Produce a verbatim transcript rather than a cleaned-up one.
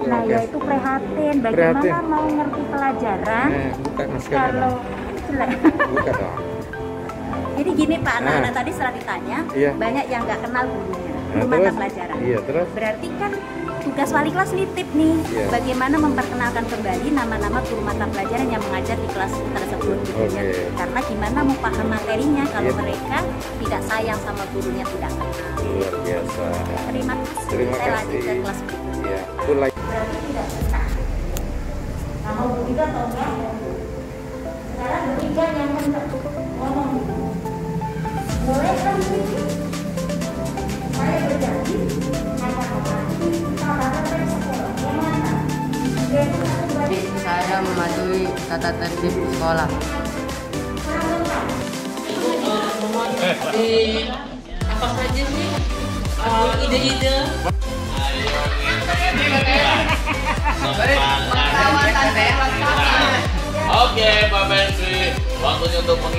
Nah, oke. ya itu prihatin. Bagaimana Prihatin. mau ngerti pelajaran Eh, buka masker kalau dong. Buka dong. Jadi gini Pak, Nah. anak-anak tadi setelah ditanya, Iya. banyak yang nggak kenal gurunya, Nah, guru mata terus? pelajaran. Iya, terus? Berarti kan tugas wali kelas nitip nih, Iya. bagaimana memperkenalkan kembali nama-nama guru mata pelajaran yang mengajar di kelas tersebut. Gitu ya. Oke. Karena gimana mau paham materinya kalau Iya. mereka tidak sayang sama gurunya, tidak kenal. Luar biasa. Terima kasih. Terima Saya lanjut kasih. ke kelas berikutnya. Iya, mulai. Berarti tidak suka. Kamu bertiga atau enggak? Sekarang bertiga yang kenceng ngomong. Boleh kan ini? Saya berjanji akan mematuhi tata tertib sekolah. Gimana? Jadi satu baris. Saya mematuhi tata tertib sekolah. Di apa saja sih uh, ide-ide? Oke, Pak Menteri, waktunya untuk